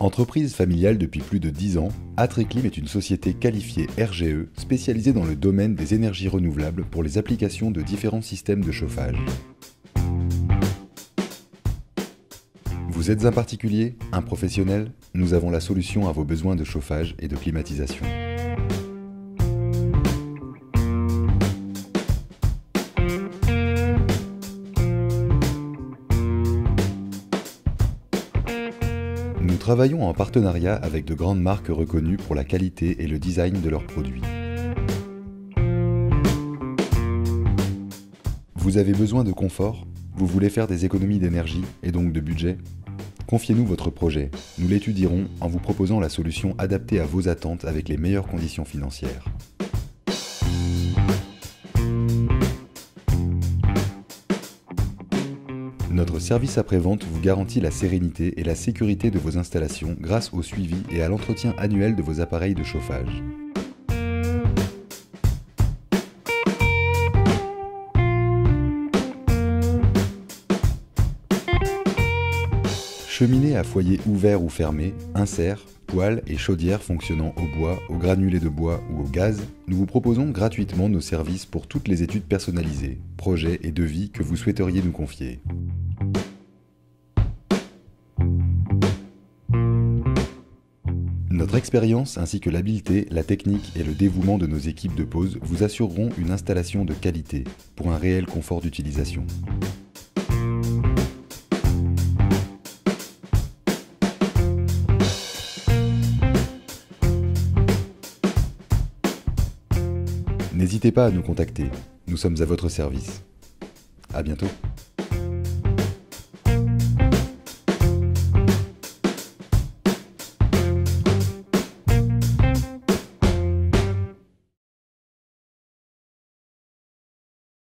Entreprise familiale depuis plus de 10 ans, Atreclim est une société qualifiée RGE spécialisée dans le domaine des énergies renouvelables pour les applications de différents systèmes de chauffage. Vous êtes un particulier, un professionnel? Nous avons la solution à vos besoins de chauffage et de climatisation. Nous travaillons en partenariat avec de grandes marques reconnues pour la qualité et le design de leurs produits. Vous avez besoin de confort? Vous voulez faire des économies d'énergie et donc de budget? Confiez-nous votre projet. Nous l'étudierons en vous proposant la solution adaptée à vos attentes avec les meilleures conditions financières. Notre service après-vente vous garantit la sérénité et la sécurité de vos installations grâce au suivi et à l'entretien annuel de vos appareils de chauffage. Cheminée à foyer ouvert ou fermé, insert, poêle et chaudière fonctionnant au bois, au granulé de bois ou au gaz, nous vous proposons gratuitement nos services pour toutes les études personnalisées, projets et devis que vous souhaiteriez nous confier. Notre expérience ainsi que l'habileté, la technique et le dévouement de nos équipes de pose vous assureront une installation de qualité pour un réel confort d'utilisation. N'hésitez pas à nous contacter, nous sommes à votre service. À bientôt.